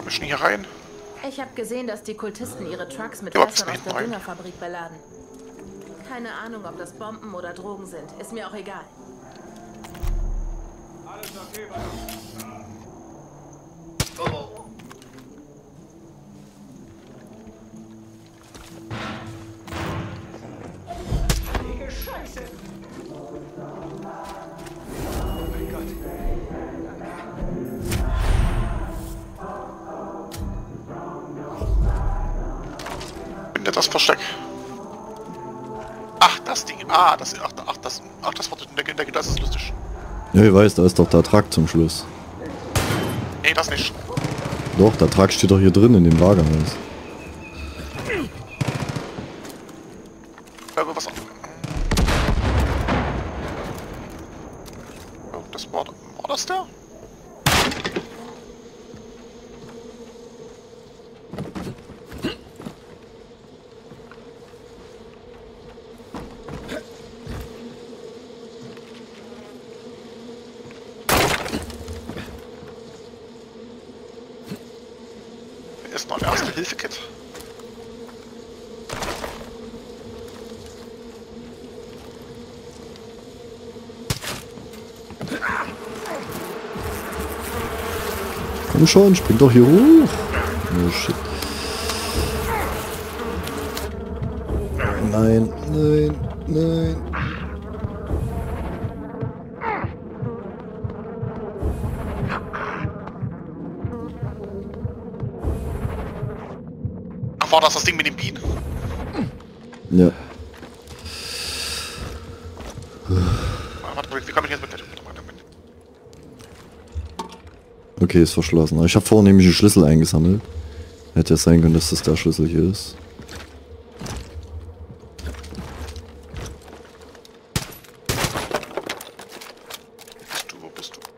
Mischen hier rein. Ich habe gesehen, dass die Kultisten ihre Trucks mit Ja, Fässern aus hinten der rein. Düngerfabrik beladen. Keine Ahnung, ob das Bomben oder Drogen sind. Ist mir auch egal. Alles okay, Mann. Scheiße! Oh mein Gott. Finde das Versteck. Ach, das Ding. Ah, das. Ach, das war das ist lustig. Ja, ich weiß, da ist doch der Truck zum Schluss. Nee, das nicht. Doch, der Truck steht doch hier drin in dem Wagenhaus. Was. Oh, das war das der? Ist noch ein Erste-Hilfe-Kit. Komm schon, spring doch hier hoch. Oh shit. Nein, nein, nein. Ach, war das Ding mit den Bienen? Ja. Warte, wie komme ich jetzt mit? Okay, ist verschlossen. Ich habe vorhin nämlich einen Schlüssel eingesammelt. Hätte ja sein können, dass das der Schlüssel hier ist. Wo bist du?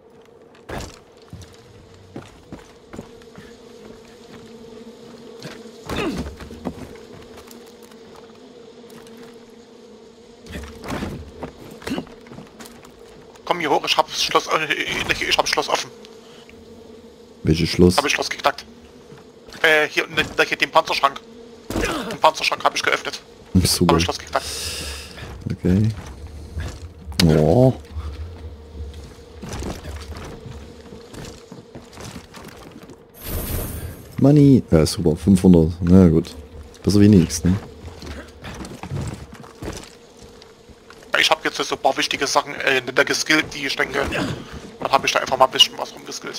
Komm hier hoch, ich hab Schloss offen. Welches Schloss? Habe ich Schloss geknackt. Hier den Panzerschrank. Den Panzerschrank habe ich geöffnet. Super. Habe ich Schloss geknackt. Okay. Oh. Money. Ja, super. 500. Na gut. Besser wie nichts, ne? Ich habe jetzt so ein paar wichtige Sachen da geskillt, die ich denke. Dann habe ich da einfach mal ein bisschen was rumgeskillt.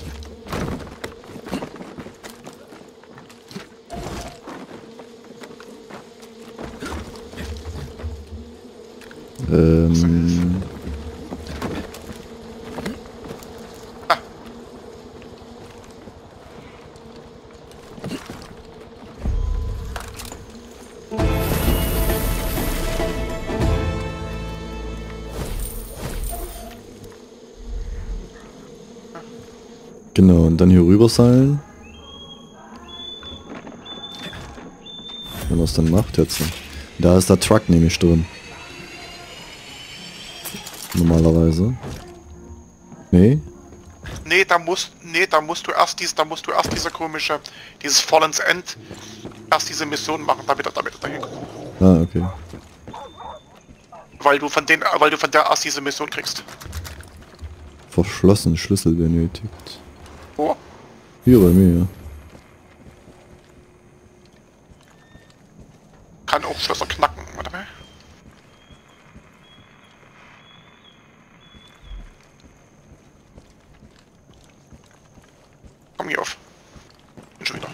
Ah. Genau, und dann hier rüber seilen. Wenn er es dann macht jetzt. Da ist der Truck nämlich drin. Normalerweise. Nee? Nee, da musst du erst diese komische, dieses Fallen's End, erst diese Mission machen, damit er da hinkommt. Ah, okay. Weil du von der erst diese Mission kriegst. Verschlossen, Schlüssel benötigt. Oh, Hier bei mir, ja. kann auch Schlösser knacken, warte mal. Komm hier auf. Bin schon wieder.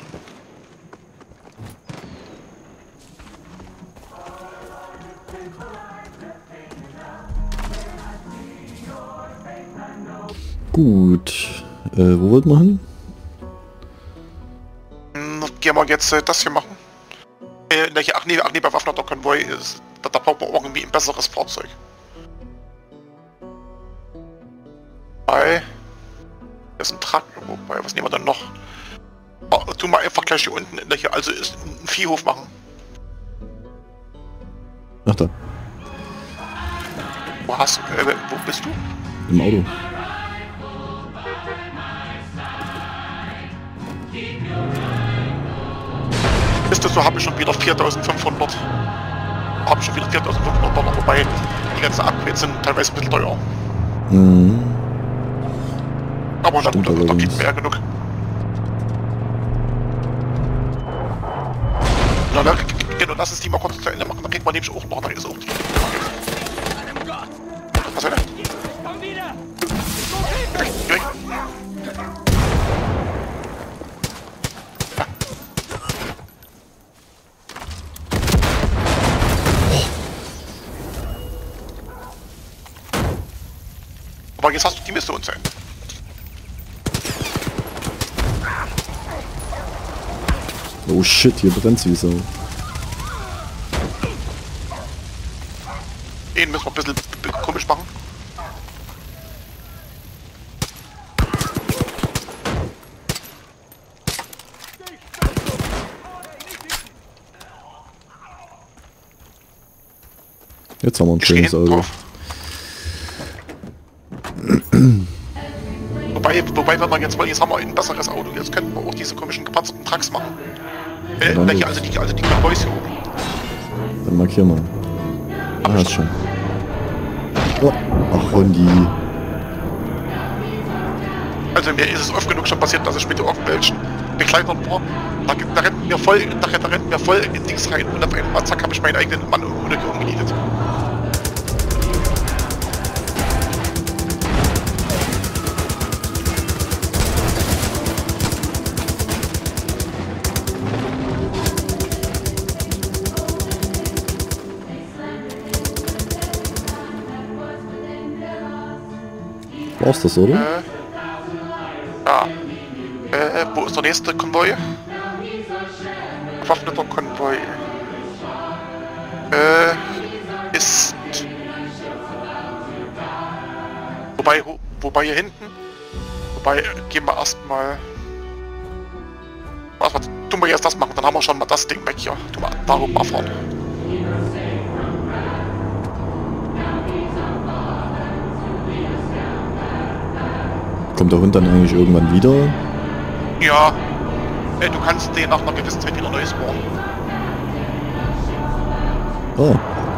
Gut. Wo wollten wir hin? Gehen wir jetzt das hier machen. Ach nee, bewaffneter Konvoi ist. Da braucht man irgendwie ein besseres Fahrzeug. Bei. Das ist ein Truck. Wobei, was nehmen wir dann noch? Oh, tu mal einfach gleich hier unten hier, also ist ein Viehhof machen. Ach da. Wo bist du? Im Auto. Weißt du, so habe ich schon wieder 4.500. Habe ich schon wieder 4.500 $, wobei die ganzen Upgrades sind teilweise ein bisschen teuer. Mhm. Aber na gut, Stimmt da allerdings. gibt mir ja genug. Na, genau, lass uns die mal kurz zu Ende machen, dann kriegt man nämlich auch noch, dann ist auch die. Was soll der? Komm wieder! Geh. Aber jetzt hast du die Mission zu Ende. Oh shit, hier brennt's wie Sau. Den müssen wir ein bisschen komisch machen. Jetzt haben wir ein Ich stehe schönes hinten Auge. drauf. Wobei, wenn wir jetzt wollen, jetzt haben wir ein besseres Auto. Jetzt könnten wir auch diese komischen gepanzerten Trucks machen. dann Welche, los. also die Konvois hier oben. Dann markier mal. Ah, hast schon. Oh, ach, Hondi. Also mir ist es oft genug schon passiert, dass ich mit irgendwelchen Begleitern war. Da rennt mir voll in Dings rein und auf einmal zack habe ich meinen eigenen Mann ohne umgenietet. War's das, oder? Ja. Wo ist der nächste Konvoi? Bewaffneter Konvoi. Ist... Wobei hier hinten... Wobei, gehen wir erstmal... Was tun wir jetzt das machen? Dann haben wir schon mal das Ding weg hier. Tun wir da oben mal fahren. Kommt der Hund dann eigentlich irgendwann wieder? Ja. Du kannst den nach einer gewissen Zeit wieder neu spawnen. Oh.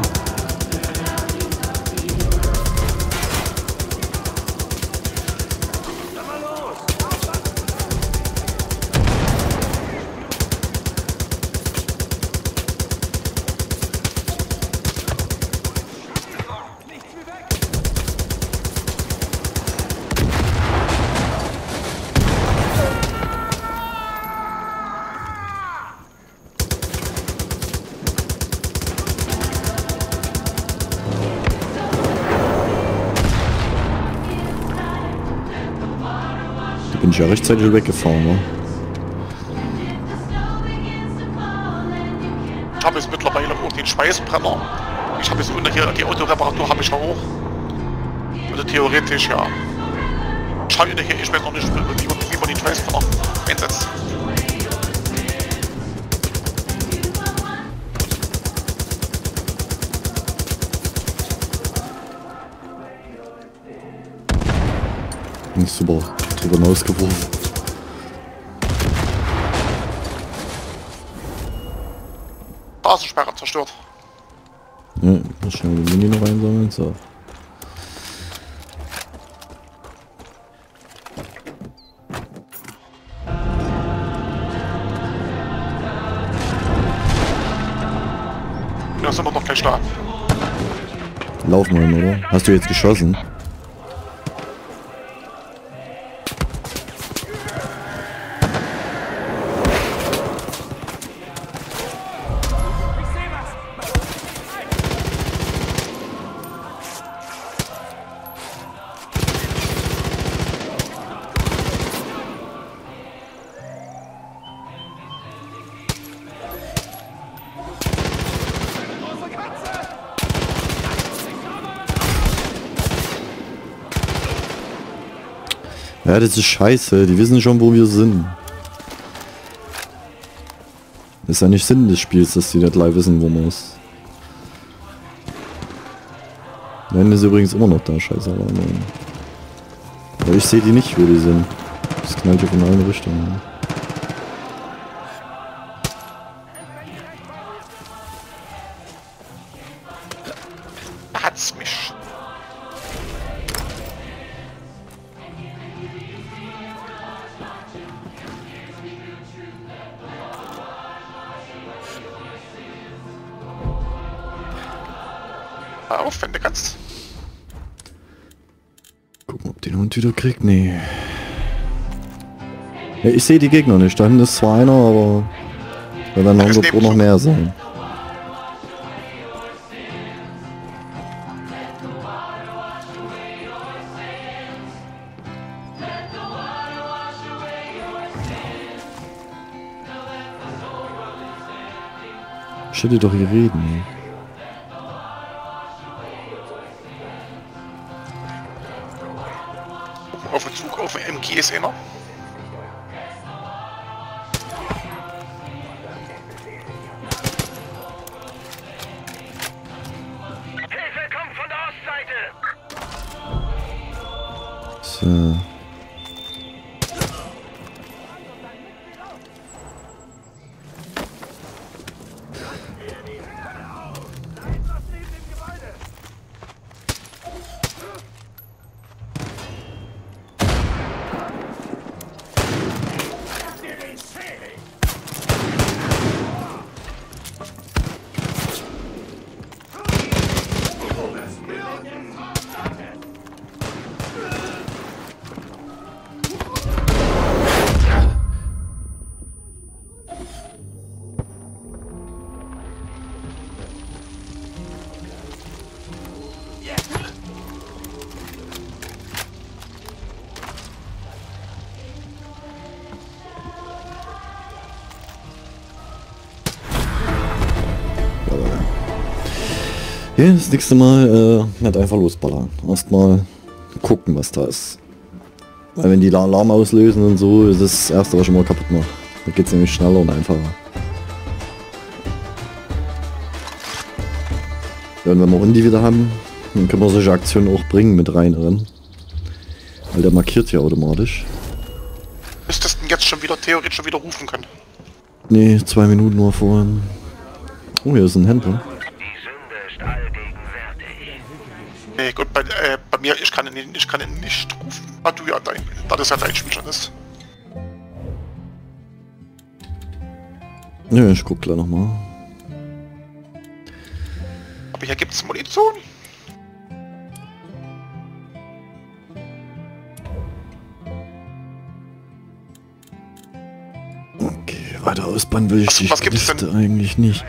Bin ich ja rechtzeitig weggefahren, ne? Ich habe jetzt mittlerweile auch den Schweißbrenner. Ich habe jetzt unter hier die Autoreparatur habe ich ja auch. Also theoretisch ja. Ich weiß noch nicht, wie man den Schweißbrenner einsetzt. Super, drüber hinausgeworfen. Straßensperre zerstört. Ja, mal schnell die Mini noch einsammeln, so. Ja, sind wir doch gleich da. Laufen wir hin, oder? Hast du jetzt geschossen? Ja, das ist scheiße. Die wissen schon, wo wir sind. Ist ja nicht Sinn des Spiels, dass die nicht live wissen, wo man ist. Nein, ist übrigens immer noch da, scheiße. Aber ich sehe die nicht, wo die sind. Das knallt hier von allen Richtungen. Hör auf, wenn du kannst. Gucken, ob den Hund wieder kriegt. Nee. Ja, ich sehe die Gegner nicht. Da hinten ist zwar einer, aber da werden irgendwo noch mehr sein. Ich hätte doch hier reden. Auf den Zug, auf den MG ist einer. Hilfe kommt von der Ostseite! So. Ja, das nächste Mal nicht einfach losballern. Erstmal gucken, was da ist. Weil wenn die Alarm auslösen und so, ist das erste, was schon mal kaputt macht. Da geht es nämlich schneller und einfacher. Ja, und wenn wir Hundi wieder haben, dann können wir solche Aktionen auch bringen mit rein. Weil der markiert ja automatisch. Müsstest du jetzt schon wieder theoretisch schon wieder rufen können. Nee, 2 Minuten nur vorhin. Oh, hier ist ein Händler. Die Sünde ist allgegenwärtig. Nee, gut, bei mir, ich kann ihn nicht rufen. Ah, du ja, das ist ja dein Spiel schon ist. Ja, ich guck gleich nochmal. Aber hier gibt's Munition. Okay, weiter ausbauen will ich die Was gibt's Liste denn? eigentlich nicht.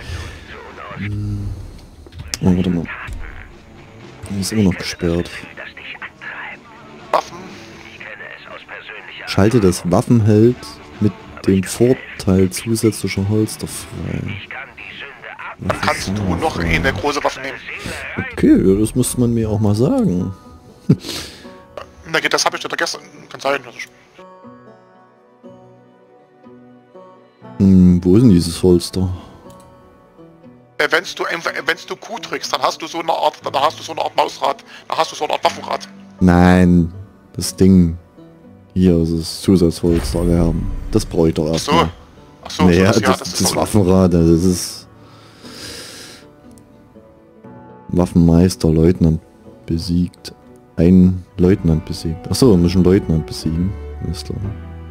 Oh, warte mal. Die ist immer noch gesperrt. Das dich antreibt. Waffen. Ich kenne es aus persönlicher Schalte das Waffenheld mit dem Vorteil zusätzlicher Holster frei. Ich kann die Sünde ab. Dann kannst du noch eine große Waffe nehmen. Okay, ja, das müsste man mir auch mal sagen. Na geht, das habe ich dir da gestern. Kann sein. Wo ist denn dieses Holster? Wenn du Q drückst, dann hast du so eine Art Mausrad, dann hast du so eine Art Waffenrad. Nein, das Ding. Hier ist das Zusatzholster. Ja, das brauche ich doch So. erstmal. Ach so, Naja, so das so. Waffenrad, das ist... Waffenmeister, Leutnant besiegt. Ein Leutnant besiegt. Achso, wir müssen Leutnant besiegen. Ist klar.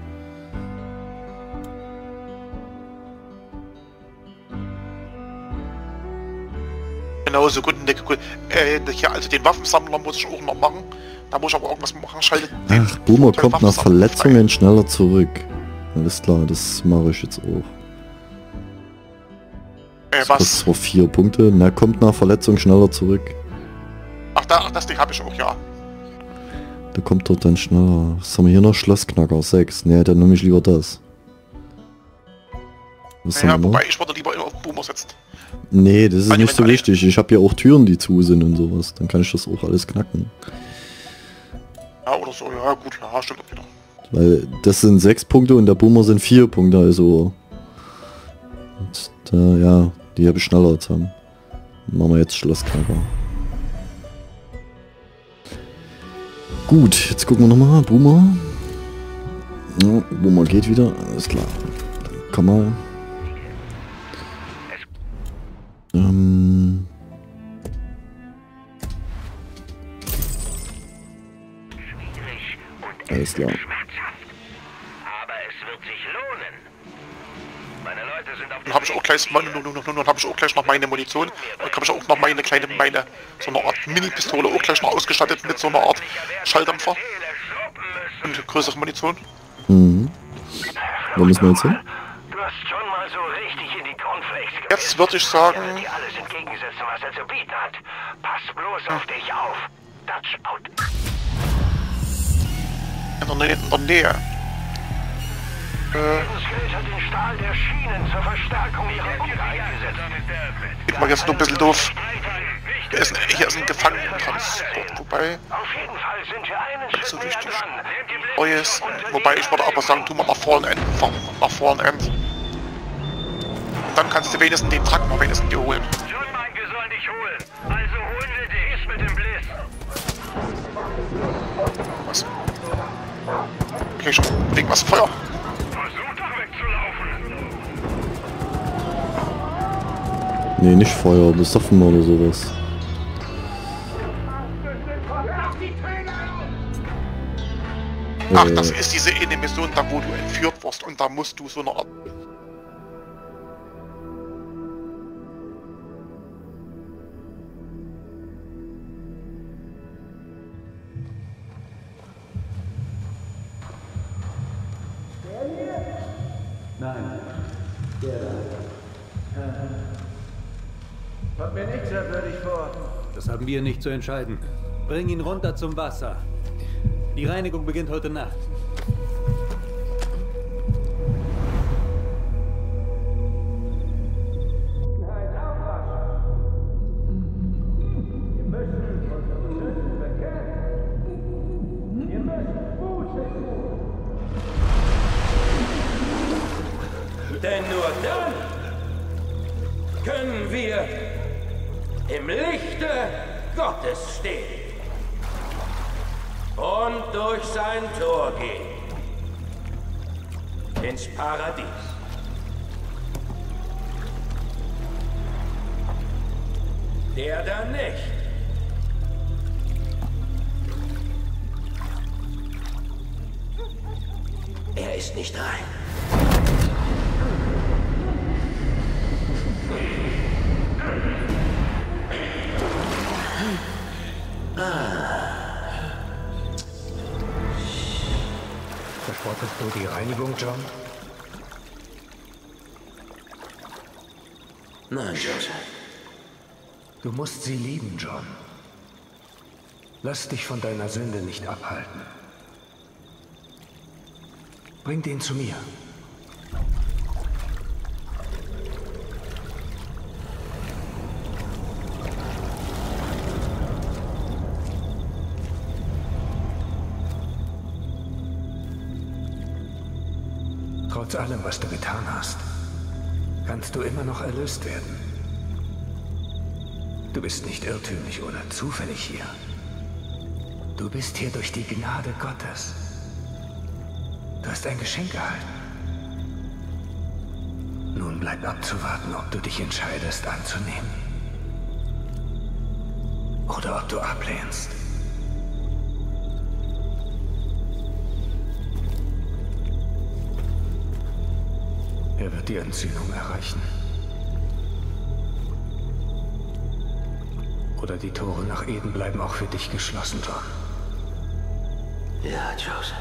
Genau, so gut. Hier, also den Waffensammler muss ich auch noch machen. Da muss ich aber irgendwas machen. Schalte den Ach, Boomer Vorteil kommt nach Waffensammler Verletzungen schneller zurück. Alles klar, das mache ich jetzt auch. frei. Das Was? kostet zwar 4 Punkte. Na, kommt nach Verletzung schneller zurück. Ach, das Ding habe ich auch, ja. Da kommt dort dann schneller. Was haben wir hier noch? Schlossknacker 6. Ne, dann nehme ich lieber das. Was Ja, haben wir noch? wobei ich würde lieber auf Boomer setzen. Nee, das ist Weil die nicht so mit- wichtig. Ich habe ja auch Türen, die zu sind und sowas. Dann kann ich das auch alles knacken. Ja, oder so, ja gut, ja, stimmt auch wieder. Weil das sind 6 Punkte und der Boomer sind 4 Punkte, also... Und da, ja, die habe ich schneller jetzt haben. Machen wir jetzt Schlossknacker. Gut, jetzt gucken wir nochmal. Boomer. Ja, Boomer geht wieder. Alles klar. Dann komm mal. Schwierig und Alles klar. schmerzhaft. Aber es wird sich lohnen. Meine Dann habe ich auch gleich noch meine Munition. Dann habe ich auch noch meine so eine Art Mini-Pistole auch gleich noch ausgestattet mit so einer Art Schalldämpfer. Und größere Munition. Mhm. Wo müssen wir jetzt hin? Du hast schon mal so richtig in die Cornflakes gebissen. Jetzt würde ich sagen... Er wird dir alles entgegensetzen, was er zu bieten hat. Pass bloß auf dich auf. Dutch out. In der Nähe. Lebensgeld hat den Stahl der Schienen zur Verstärkung ihrer Bunker eingesetzt. Sieht man jetzt nur ein bisschen doof. Hier ist ein Gefangenentransport, wobei... Auf jeden Fall sind wir einen Schritt so näher richtig dran. Neues. Wobei ich würde aber sagen, tu mal nach vorne fahren. Nach vorne End. Dann kannst du wenigstens den Truck mal wenigstens dir holen. John meint, wir sollen dich holen. Also holen wir dich. Ist mit dem Bliss. Was? Okay, schon wegen was Feuer. Versuch doch wegzulaufen. Nee, nicht Feuer, besoffen oder sowas. Ach, das ist diese eine Mission, da wo du entführt wirst und da musst du so eine Art... Nein. Kommt mir nicht sehr würdig vor. Das haben wir nicht zu entscheiden. Bring ihn runter zum Wasser. Die Reinigung beginnt heute Nacht. Denn nur dann können wir im Lichte Gottes stehen und durch sein Tor gehen ins Paradies. Der da nicht. Er ist nicht rein. Verspottest du die Reinigung, John? Nein, Joseph. Du musst sie lieben, John. Lass dich von deiner Sünde nicht abhalten. Bring den zu mir. Trotz allem, was du getan hast, kannst du immer noch erlöst werden. Du bist nicht irrtümlich oder zufällig hier. Du bist hier durch die Gnade Gottes. Du hast ein Geschenk erhalten. Nun bleibt abzuwarten, ob du dich entscheidest anzunehmen. Oder ob du ablehnst. Er wird die Entzündung erreichen. Oder die Tore nach Eden bleiben auch für dich geschlossen, John. Ja, Joseph.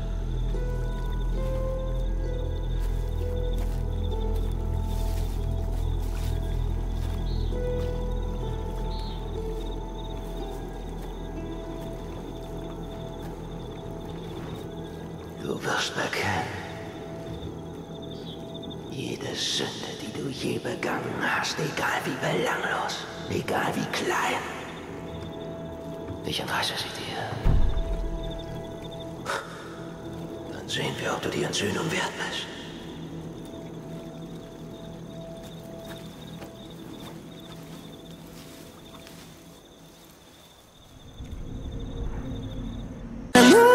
Du wirst bekennen. Jede Sünde, die du je begangen hast, egal wie belanglos, egal wie klein. Ich entreiße sie dir. Dann sehen wir, ob du die Entsühnung wert bist. And